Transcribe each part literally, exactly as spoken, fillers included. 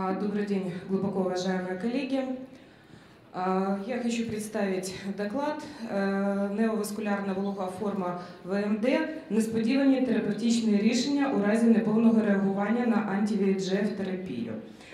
Добрый день, глубоко уважаемые коллеги. Я хочу представить доклад «Неоваскулярна вологова форма ВМД. Несподівані терапевтичні рішення у разі неповного реагування на анті-ві ей джі еф-терапію».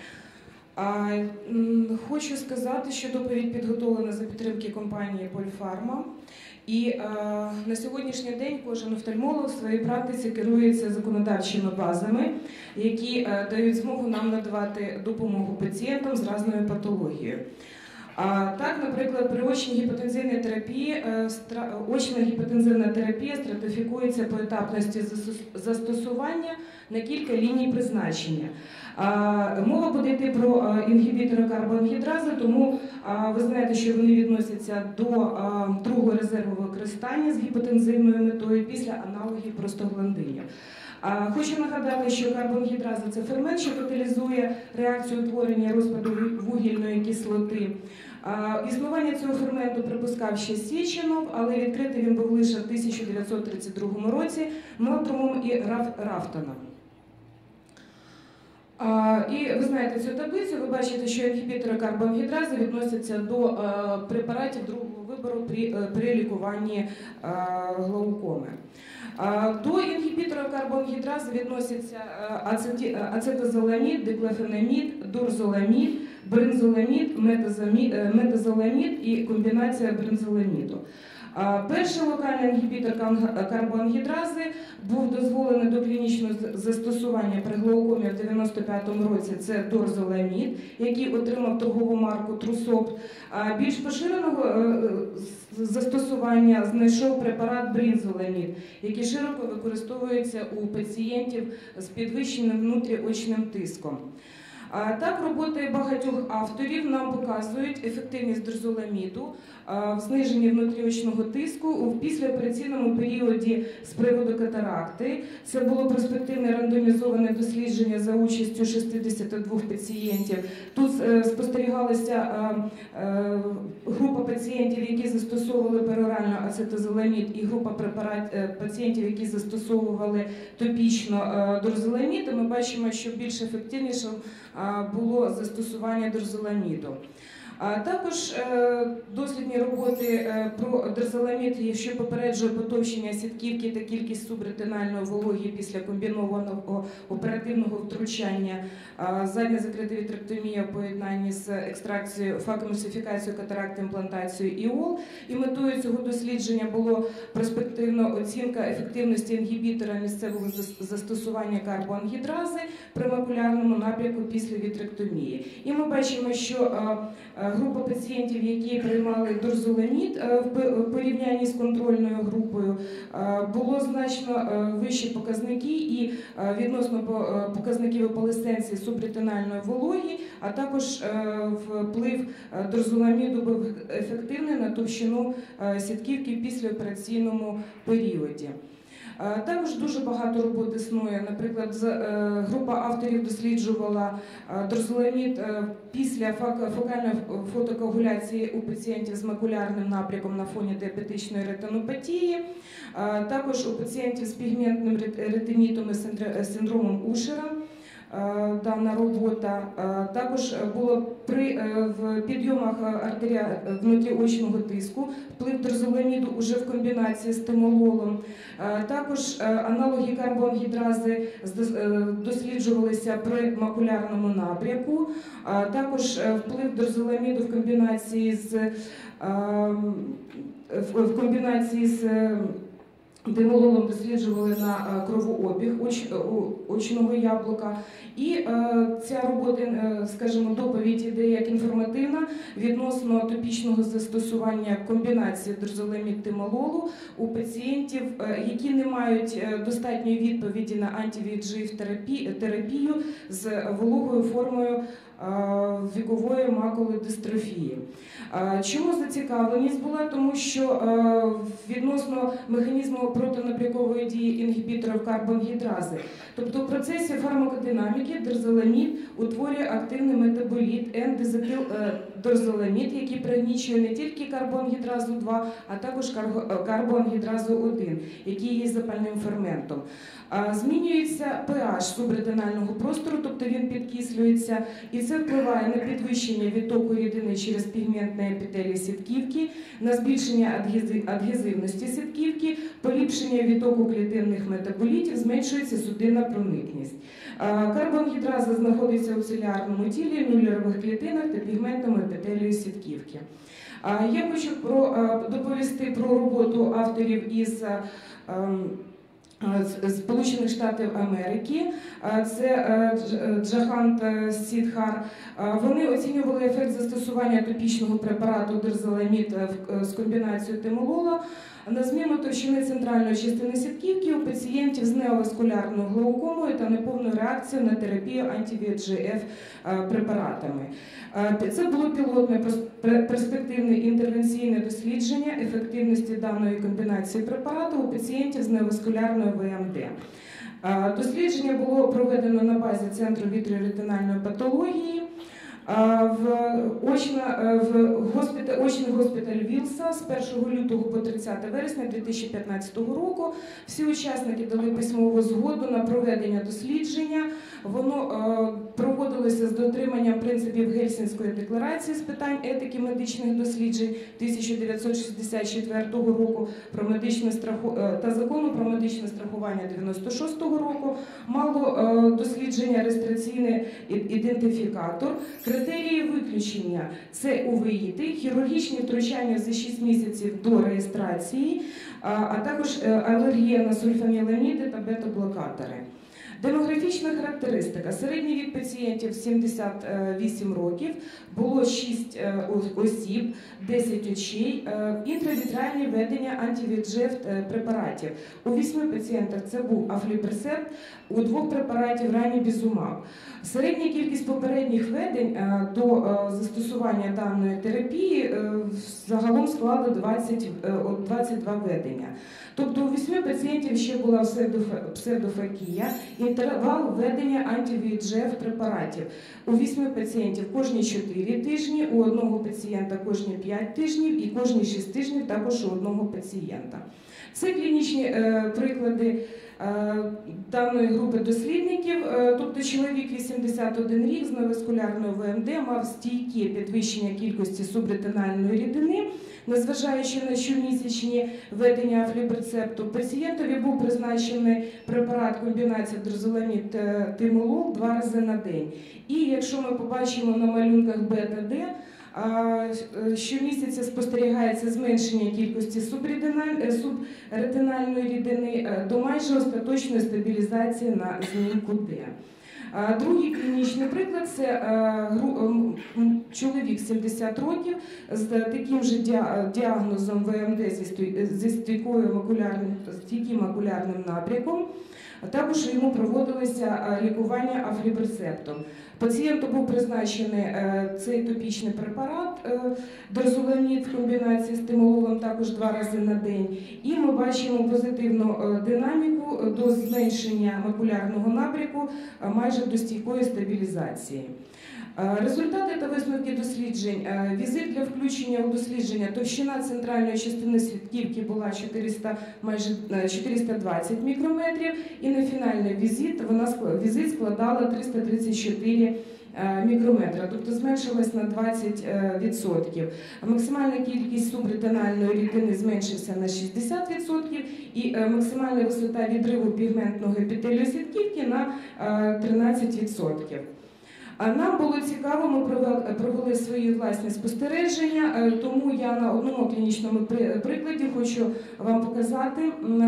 Хочу сказати, що доповідь підготовлена за підтримки компанії Polpharma. І е, на сьогоднішній день кожен офтальмолог в своїй практиці керується законодавчими базами, які е, дають змогу нам надавати допомогу пацієнтам з різною патологією. А, так, наприклад, при очній гіпотензивній терапії е, стра... очна гіпотензивна терапія стратифікується по етапності застосування на кілька ліній призначення. А, мова буде йти про а, інгібітори карбоангідрази, тому а, ви знаєте, що вони відносяться до а, другого резерву використання з гіпотензивною метою після аналогів простагландинів. А, хочу нагадати, що карбоангідраза – це фермент, що каталізує реакцію утворення і розпаду вугільної кислоти. А, існування цього ферменту припускав ще Сєченов, але відкритий він був лише в тисяча дев'ятсот тридцять другому році Мелтромом і Раф, Рафтоном. А, і ви знаєте цю таблицю, ви бачите, що інгібітори карбоангідрази відносяться до а, препаратів другого вибору при, при лікуванні а, глаукоми. А, до інгібіторів карбоангідрази відносяться ацеті, ацетозоламід, диклофенамід, дурзоламід, брензоламід, метазоламід і комбінація брензоламіду. Перший локальний інгібітор карбоангідрази був дозволений до клінічного застосування при глаукомі в дев'яносто п'ятому році. Це дорзоламід, який отримав торгову марку Трусопт. Більш поширеного застосування знайшов препарат брензоламід, який широко використовується у пацієнтів з підвищеним внутріочним тиском. Так, роботи багатьох авторів нам показують ефективність дорзоламіду в зниженні внутріочного тиску в післяопераційному періоді з приводу катаракти. Це було перспективне рандомізоване дослідження за участю шістдесят два пацієнтів. Тут спостерігалася група пацієнтів, які застосовували перорально ацетозоламід, і група пацієнтів, які застосовували топічно дорзоламід. Ми бачимо, що більш ефективніше було застосування дорзоламіду. Також дослідні роботи про дорзоламід, що попереджує потовщення сітківки та кількість субретинальної вологі після комбінованого оперативного втручання, задня закрита вітректомія в поєднанні з екстракцією, фагоемульсифікацією, катаракти, імплантацією іол. І метою цього дослідження було перспективна оцінка ефективності інгібітора місцевого застосування карбоангідрази при макулярному напрямку після вітректомії. І ми бачимо, що група пацієнтів, які приймали дорзоламід в порівнянні з контрольною групою, було значно вищі показники і відносно показників опалесценції субретинальної вологі, а також вплив дорзоламіду був ефективний на товщину сітківки в післяопераційному періоді. Також дуже багато робот існує. Наприклад, група авторів досліджувала дорзоламід після фокальної фотокоагуляції у пацієнтів з макулярним напрямком на фоні діабетичної ретинопатії, також у пацієнтів з пігментним ретинітом і синдромом Ушера. Дана робота. Також було при в підйомах артерія внутріочного тиску вплив дорзоламіду уже в комбінації з темололом. Також аналоги карбоангідрази досліджувалися при макулярному напрямку. Також вплив дорзоламіду в комбінації з в комбінації з темололом досліджували на кровообіг очного яблука. І е, ця робота, е, скажімо, доповідь іде як інформативна відносно топічного застосування комбінації дорзоламід-темололу у пацієнтів, е, які не мають достатньої відповіді на анті-ві ей джі еф-терапію з вологою формою вікової макулодистрофії. Чому зацікавленість була? Тому що відносно механізму протинапрякової дії інгібіторів карбоангідрази, тобто в процесі фармакодинаміки дорзоламід утворює активний метаболіт Н-дезетил дорзоламід, який пригнічує не тільки карбонгідразу два, а також карбонгідразу один, який є запальним ферментом. Змінюється pH субретинального простору, тобто він підкислюється, і це впливає на підвищення відтоку рідини через пігментне епітелій сітківки, на збільшення адгезивності сітківки, поліпшення відтоку клітинних метаболітів, зменшується судинна проникність. Карбонгідраза знаходиться у целюлярному тілі, мюллерових клітинах та пігментному епітелію сітківки. Я хочу про, доповісти про роботу авторів із Сполучених Штатів Америки, це Джахант Сідхар. Вони оцінювали ефект застосування топічного препарату дорзоламід з комбінацією темолола на зміну товщини центральної частини сітківки у пацієнтів з неоваскулярною глаукомою та неповною реакцією на терапію анті-ві Ейч еф препаратами. Це було пілотне перспективне інтервенційне дослідження ефективності даної комбінації препарату у пацієнтів з неоваскулярною ве ем де. Дослідження було проведено на базі Центру вітреоретинальної патології в очний госпіталь Вілса з першого лютого по тридцяте вересня дві тисячі п'ятнадцятого року. Всі учасники дали письмову згоду на проведення дослідження. Воно проводилося з дотриманням принципів Гельсінської декларації з питань етики медичних досліджень тисяча дев'ятсот шістдесят четвертого року про медичне страху... та закону про медичне страхування дев'яносто шостого року. Мало дослідження реєстраційний ідентифікатор. Критерії виключення – це увеїти, хірургічні втручання за шість місяців до реєстрації, а також алергія на сульфаніламіди та бета-блокатори. Демографічна характеристика. Середній вік пацієнтів сімдесят вісім років, було шість осіб, десять очей, інтравітральні введення анті-ві ейч еф препаратів. У вісьми пацієнтах це був афліберсепт, у двох препаратів ранібізумаб. Середня кількість попередніх введень до застосування даної терапії загалом склала двадцять два введення. Тобто у вісьми пацієнтів ще була псевдофакія, інтервал введення анті-ві ейч еф препаратів. У вісьми пацієнтів кожні чотири тижні, у одного пацієнта кожні п'ять тижнів і кожні шість тижнів також у одного пацієнта. Це клінічні е, приклади е, даної групи дослідників, е, тобто чоловік вісімдесят один рік з неваскулярною ве ем де мав стійке підвищення кількості субретинальної рідини, незважаючи на щомісячні введення афліберцепту. Пацієнтові був призначений препарат комбінація дорзоламід-тимолол два рази на день. І якщо ми побачимо на малюнках бета-Д, щомісяця спостерігається зменшення кількості субретинальної рідини до майже остаточної стабілізації на знімку Д. Другий клінічний приклад – це чоловік сімдесят років з таким же діагнозом ве ем де зі стійким макулярним набряком. Також йому проводилося лікування афліберцептом. Пацієнту був призначений цей топічний препарат, дорзоламід в комбінації з тимололом також два рази на день. І ми бачимо позитивну динаміку до зменшення макулярного набряку майже до стійкої стабілізації. Результати та висновки досліджень. Візит для включення у дослідження товщина центральної частини сітківки була чотириста, майже чотириста двадцять мікрометрів, і на фінальний візит, вона, візит складала триста тридцять чотири мікрометра, тобто зменшилась на двадцять відсотків. Максимальна кількість субретинальної рідини зменшився на шістдесят відсотків і максимальна висота відриву пігментного епітелію сітківки на тринадцять відсотків. Нам було цікаво, ми провели свої власні спостереження, тому я на одному клінічному прикладі хочу вам показати.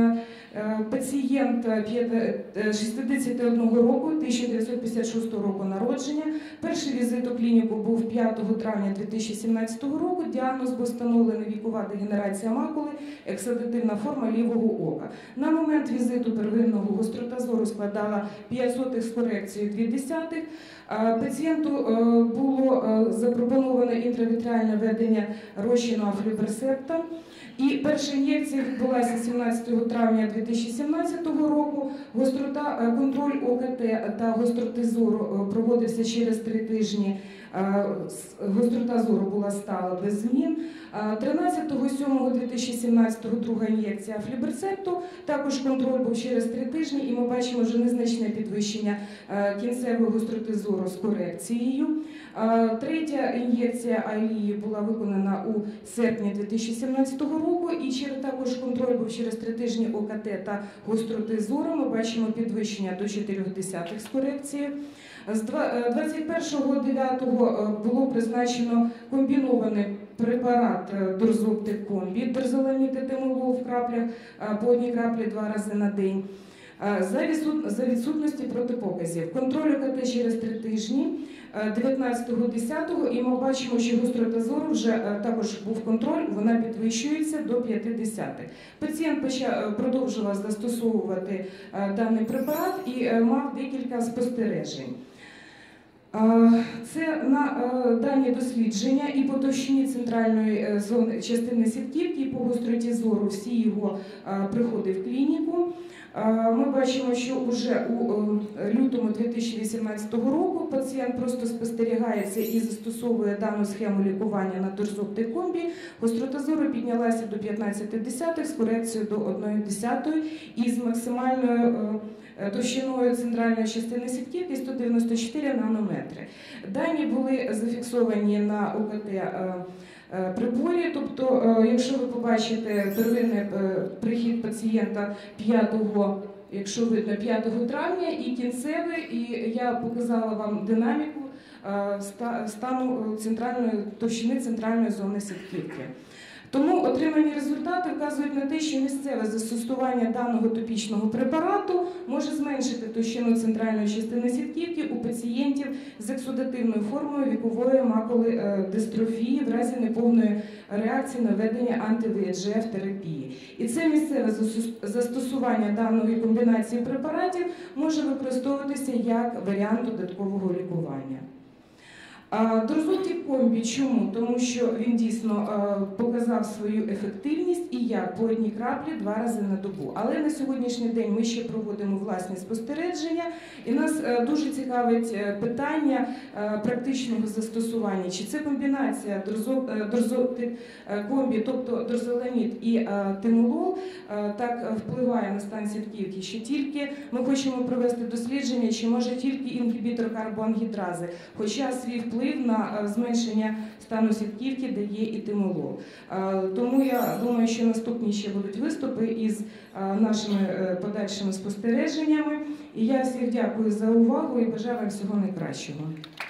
Пацієнт шістдесят один року, тисяча дев'ятсот п'ятдесят шостого року народження. Перший візит у клініку був п'ятого травня дві тисячі сімнадцятого року. Діагноз був встановлений вікова дегенерація макули, ексудативна форма лівого ока. На момент візиту первинного гострота зору складала п'ять сотих з корекцією дві десятих. Пацієнту було запропоновано інтравітральне введення розчину афліберцепта. І перша ін'єкція відбулася сімнадцятого травня дві тисячі сімнадцятого року. Гострота, контроль ОКТ та гостроти зору проводився через три тижні Гострота зору була стала без змін. тринадцятого сьомого дві тисячі сімнадцятого друга ін'єкція афліберцепту, також контроль був через три тижні, і ми бачимо вже незначне підвищення кінцевої гостроти зору з корекцією. Третя ін'єкція Айлії була виконана у серпні дві тисячі сімнадцятого року, і через також контроль був через три тижні ОКТ та гостроти зору. Ми бачимо підвищення до чотирьох десятих з корекцією. З двадцять першого дев'ятого було призначено комбінований препарат Дорзоптик Комбі, дорзоламід і темолол в краплях по одній краплі два рази на день. За відсутності протипоказів. Контроль ОКТ через три тижні, дев'ятнадцятого десятого, і ми бачимо, що гострота зору вже також був контроль, вона підвищується до п'яти десятих. Пацієнт почав, продовжував застосовувати даний препарат і мав декілька спостережень. Це на дані дослідження і по товщині центральної зони частини сітківки, і по гостроті зору всі його приходи в клініку. Ми бачимо, що вже у лютому дві тисячі вісімнадцятого року пацієнт просто спостерігається і застосовує дану схему лікування на Дорзоптик Комбі. Гострота зору піднялася до п'ятнадцяти десятих з корекцією до однієї десятої і з максимальною товщиною центральної частини сітківки сто дев'яносто чотири нанометри. Дані були зафіксовані на ОКТ приборі, тобто, якщо ви побачите первинний прихід пацієнта п'ятого, якщо видно, п'ятого травня і кінцевий, і я показала вам динаміку стану центральної товщини центральної зони сітківки. Тому отримані результати вказують на те, що місцеве застосування даного топічного препарату може зменшити товщину центральної частини сітківки у пацієнтів з ексудативною формою вікової макулодистрофії в разі неповної реакції на введення анти-ве ес же еф терапії. І це місцеве застосування даної комбінації препаратів може використовуватися як варіант додаткового лікування. Дорзоптик Комбі чому? Тому що він дійсно показав свою ефективність і як по одній краплі два рази на добу. Але на сьогоднішній день ми ще проводимо власні спостереження, і нас дуже цікавить питання практичного застосування. Чи це комбінація Дорзоптик Комбі, тобто дорзоламід і темолол, так впливає на стан сітківки, що тільки ми хочемо провести дослідження, чи може тільки інгібітор карбоангідрази, хоча свій вплив на зменшення стану сітківки дає і темолол. Тому я думаю, що наступні ще будуть виступи із нашими подальшими спостереженнями. І я всіх дякую за увагу і бажаю вам всього найкращого.